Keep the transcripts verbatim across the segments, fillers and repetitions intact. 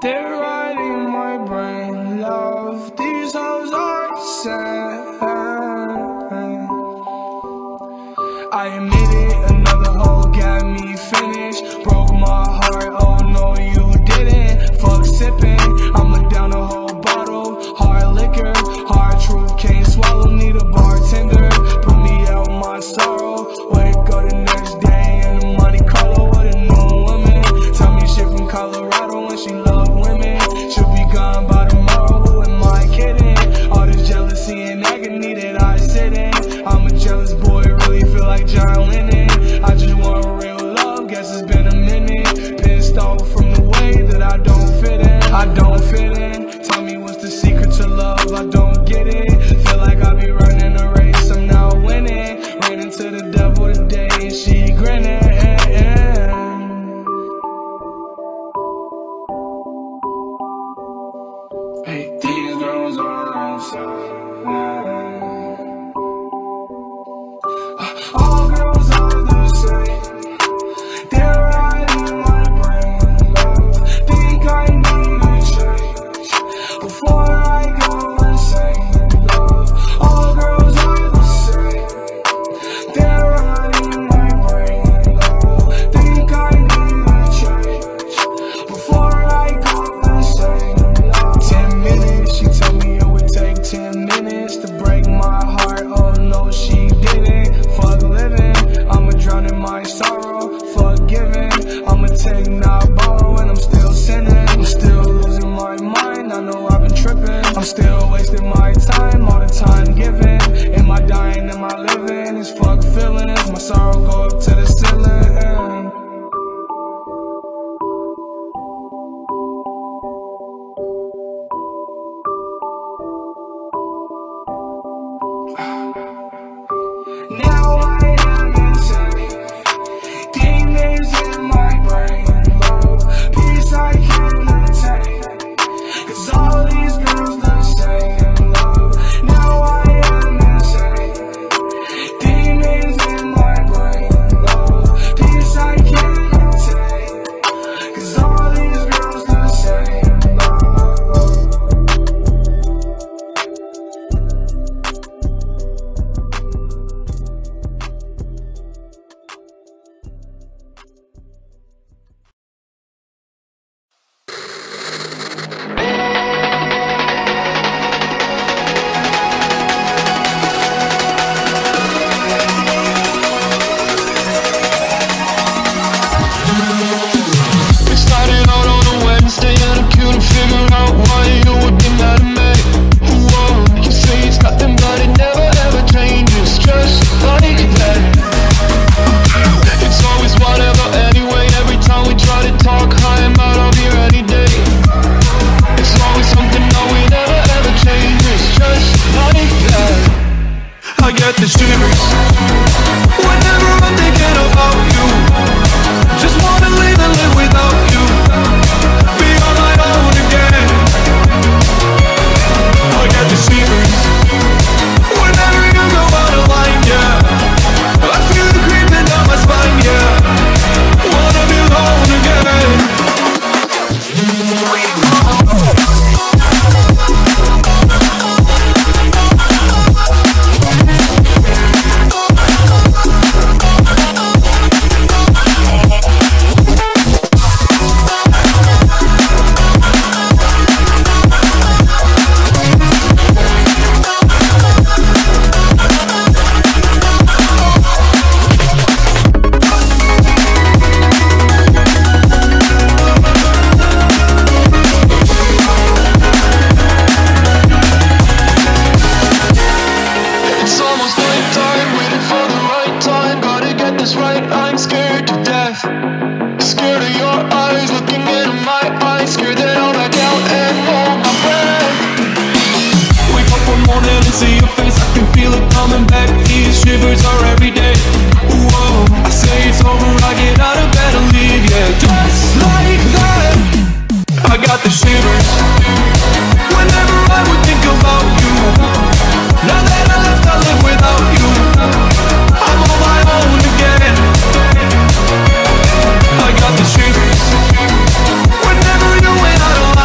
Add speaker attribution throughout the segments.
Speaker 1: They're riding my brain, love. These hoes are sad. I admit it, another hoe got me finished. Broke my heart, oh no you didn't. Fuck sipping, I'ma down a whole bottle. Hard liquor, hard truth, can't swallow. Need a bartender, put me out my sorrow. Wake up the next day in the Monte Carlo with a new woman. Tell me shit from Colorado and she love women. She'll be gone by tomorrow, who am I kidding? All this jealousy and agony that I sit in. I'm a jealous boy, really feel like John Lennon. I just want real love, guess it's been a minute. Pissed off from the way that I don't fit in. I don't fit in, tell me what's the secret to love, I don't get it. Feel like I be running a race, I'm not winning. Ran into the devil today and she grinning. Hey, these girls are inside. All girls are the same. They're riding my brain, love. Think I need a change before I go insane, love. All girls are the same. They're riding my brain, love. Think I need a change before I go insane, love. Ten minutes, she told me it would take ten minutes to break my heart. Oh no, she didn't. Fuck living, I'ma drown in my sorrow. Fuck giving, I'ma take, not borrow. And I'm still sinning, I'm still losing my mind. I know I've been tripping, I'm still wasting my time. All the time given, am I dying, am I living? It's fuck feelings, my sorrow go up to the ceiling. Now I am insane, demons in my brain, love. Peace I can't attain, cause all these girls the same, love. Now I am insane, demons in my brain, love. Peace I can't attain, cause all these girls the same, love.
Speaker 2: We started out on a Wednesday and I couldn't figure out why you would be mad at me. Whoa, you say it's nothing but it never ever changes, just like that. It's always whatever anyway, every time we try to talk, I am out of here any day. It's always something that we never ever changes, just like that. I get the shivers whenever I'm thinking about you. Just wanna live and live without you, be on my own again. I get the shivers whenever you go out of line, yeah. I feel it creeping down my spine, yeah. Wanna be alone again. It's almost nighttime, waiting for the right time. Gotta get this right, I'm scared to death. Scared of your eyes, looking into my eyes. Scared that I'll back out and hold my breath. Wake up one morning and see your face, I can feel it coming back. These shivers are every day. Whoa, I say it's over, I get out of bed and leave, yeah. Just like that, I got the shivers whenever I would think about you. Now that I left, I live without you. I'm on my own again. I got the shivers whenever you went out of line.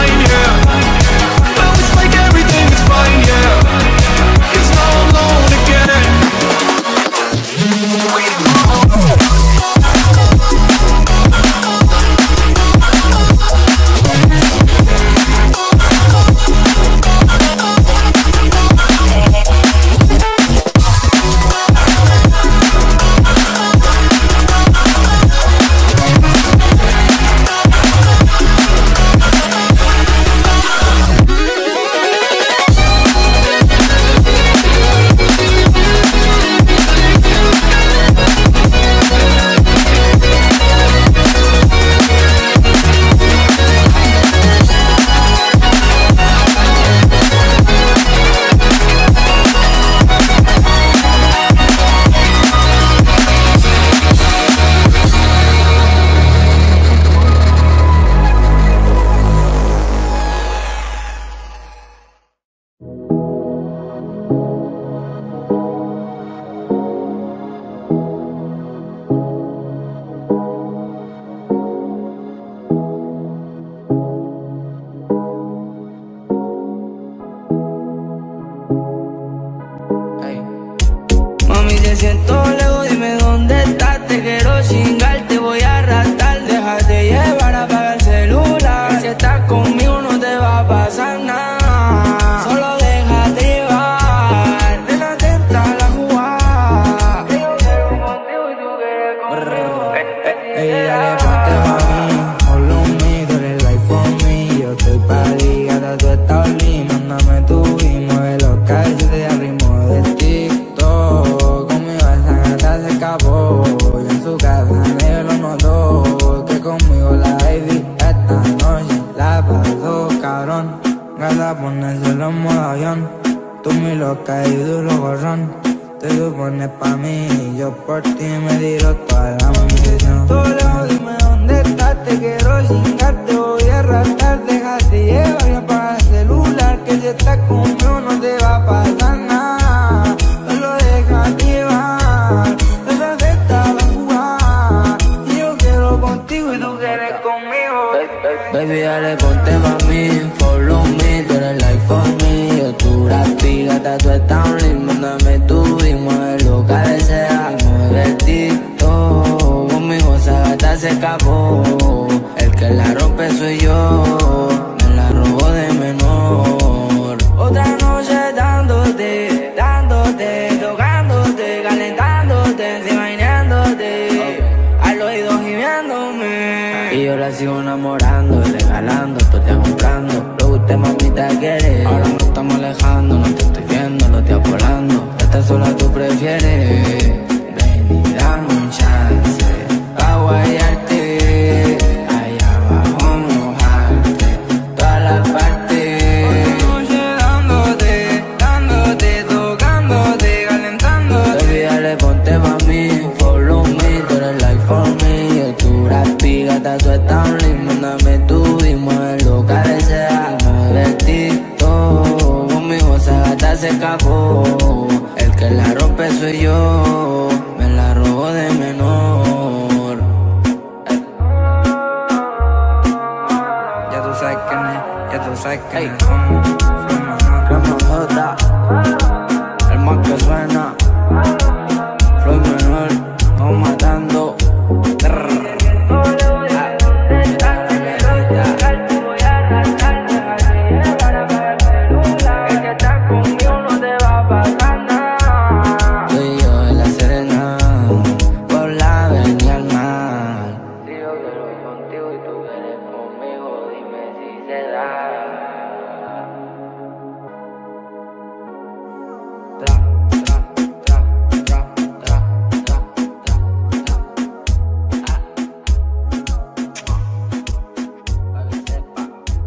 Speaker 3: loca y duro gorrón. Te lo pones pa' mí, yo por ti me tiro toda la munición. Todo lejos, dime dónde estás, te quiero chingar, te voy a arrastrar, déjate llevar y apaga el celular, que si estás conmigo no te va a pasar nada. Solo déjate llevar, esa acepta la jugada, y yo quiero contigo y tú quieres conmigo.
Speaker 4: Baby, dale, ponte pa' mí, follow me, tú eres like for me. Yo tu gratis, gata, tú estás un ritmo, mándame tu y mueve lo que desea. Mueve el TikTok, conmigo esa gata se escapó. El que la rompe soy yo, me la robo de menor. Otra noche dándote, dándote, tocándote, calentándote, imaginándote, al oído gimiéndome. Y yo la sigo enamorando, regalando, tú te comprando. Lo que usted mamita quiere, ahora nos estamos alejando, no te estoy viendo, lo estoy volando. Esta sola tú prefieres, ven y dame un chance, pa' guayarte, allá abajo mojarte, todas las partes.
Speaker 3: Otra noche dándote, dándote, tocándote, calentándote.
Speaker 4: Baby, dale, ponte pa' mí, follow me, tú eres like for me. Yo tu gratis, gata, tú estás un ritmo, mándame tú y mueve lo que desea. Mueve el TikTok, conmigo esa gata se escapó. El que la rompe soy yo, me la robo de menor.
Speaker 3: Ya tú sabes quién es, ya tú sabes quién
Speaker 4: Ey.
Speaker 3: es.
Speaker 4: Grama J, el más que suena, Floyd menor, vamos matando. Soy yo en la Serena, por la avenida al mar. Si yo quiero ir contigo y tú quieres conmigo, dime si se da. Tra, tra, tra, tra, tra, tra, tra, tra. Ah. Pa' que sepa.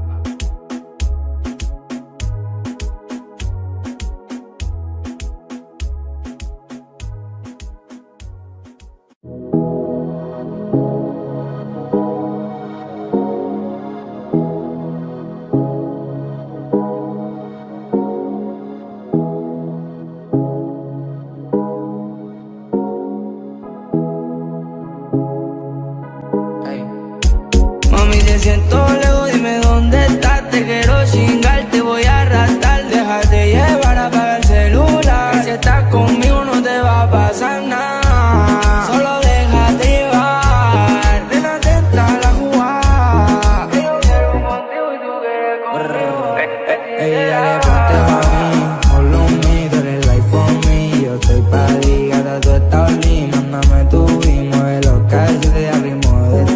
Speaker 4: Ey.
Speaker 3: Mami, te siento lejos, dime dónde estás, te quiero chingar, te voy a arrastrar, déjate llevar, apaga el celular, que si estás conmigo no te va a pasar nada. Solo déjate llevar, ven atenta a la jugada, que yo quiero contigo y tú quieres conmigo. Ey, dale, ponte pa' mí, follow me, tú eres like for me. Yo estoy pa' ti, gata, tú estás lindo, mándame tú y mueve los calles de ritmo del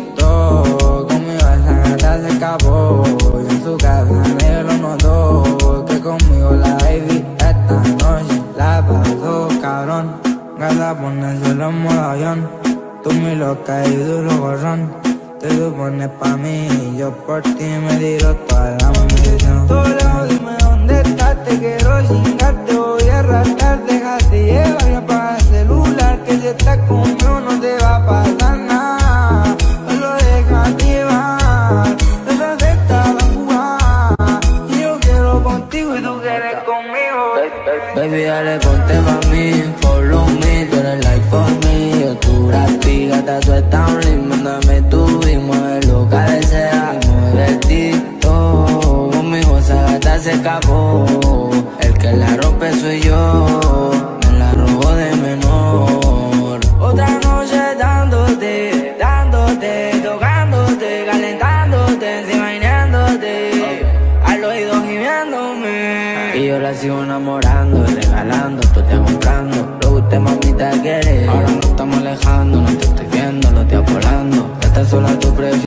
Speaker 3: TikTok. Conmigo esa gata se escapó, y en su casa nadie lo notó. Que conmigo la baby esta noche la pasó cabrón. Gata, pone el suelo en modo avión, tú mi loca y duro gorrón. Te lo pones pa' mí, yo por ti me tiro toda la munición. Todo lejos, dime dónde estás, te quiero chingar, te voy a arrastrar, déjate llevar y apaga el celular, que si estás conmigo no te va a pasar nada. Solo déjate llevar, esa acepta la jugada, y yo quiero contigo y tú quieres conmigo.
Speaker 4: Baby, dale, ponte pa' mí, follow me, tú eres like for me. Yo tu gratis, gata, tú estás un ritmo, mándame tú y mueve lo que desea. Mueve el TikTok, conmigo esa gata se escapó. El que la rompe soy yo, me la robo de menor.
Speaker 3: Otra noche dándote, dándote, tocándote, calentándote, imaginándote, al oído gimiéndome.
Speaker 4: Y yo la sigo enamorando, regalando, tú te comprando. Lo que usted mamita quiere, ahora nos estamos alejando, no te estoy viendo, lo estoy volando. Esta sola tú prefieres.